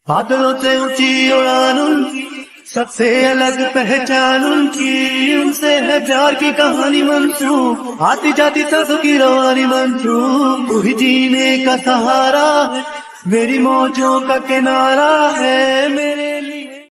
बादलों से ऊंची उड़ान उनकी, सबसे अलग पहचान उनकी, उनसे है प्यार की कहानी मंसूब, आती जाती सांसों की रवानी मंसूब। तू ही जीने का सहारा है, मेरी मौजों का किनारा है, मेरे